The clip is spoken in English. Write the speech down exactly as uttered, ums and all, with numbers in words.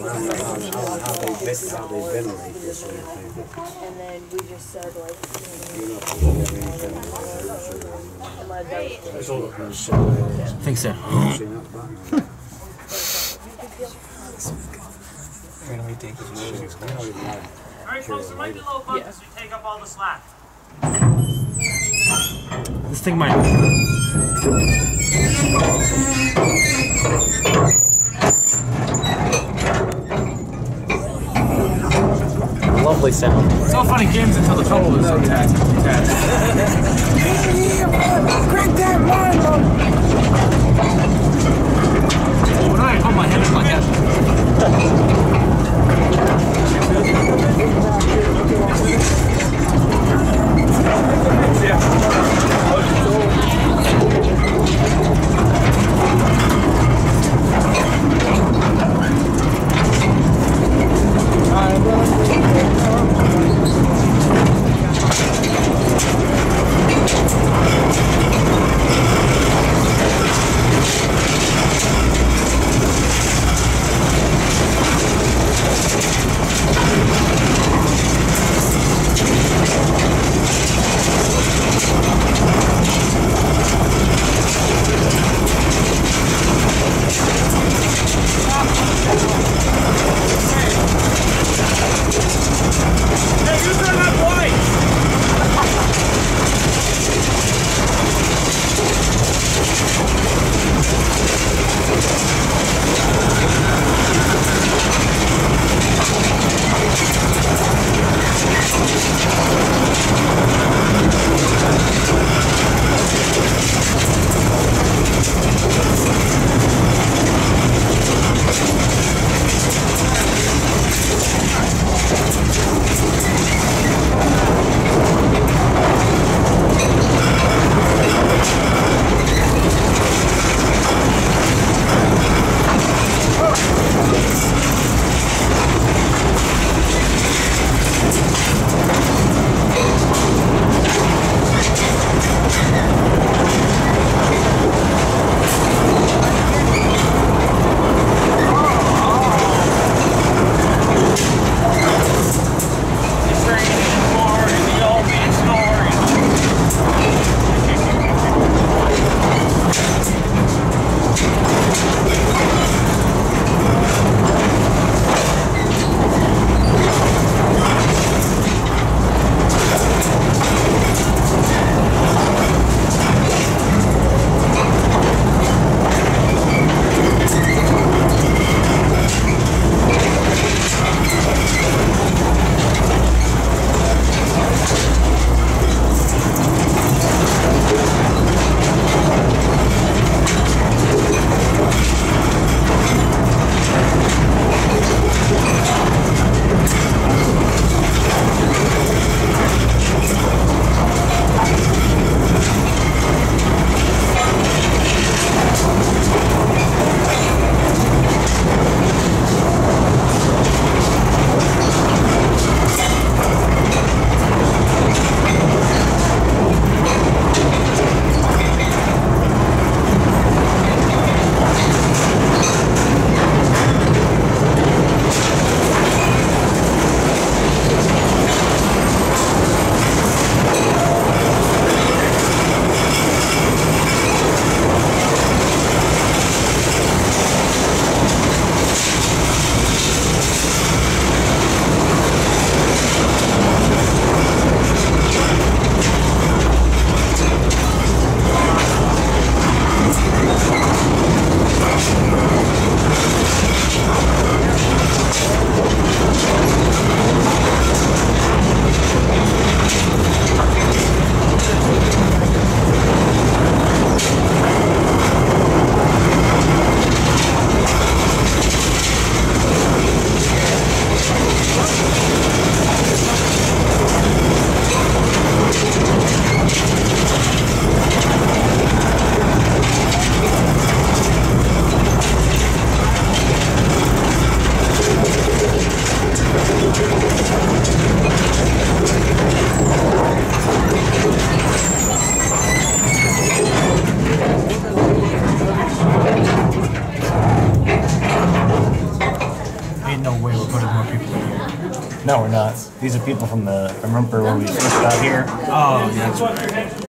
how they vet- how they venerate this sort of thing. And then we just said like, You're not supposed to have anything like that. I think so. Alright folks, there might be low buckets we take up all the slack. This thing might. Lovely sound. It's all funny games until the trouble is attached. Crank that line up! When I put my hand in my head. Ain't no way we're putting more people in here. No, we're not. These are people from the. Remember when we first got here? Oh, yeah, that's right.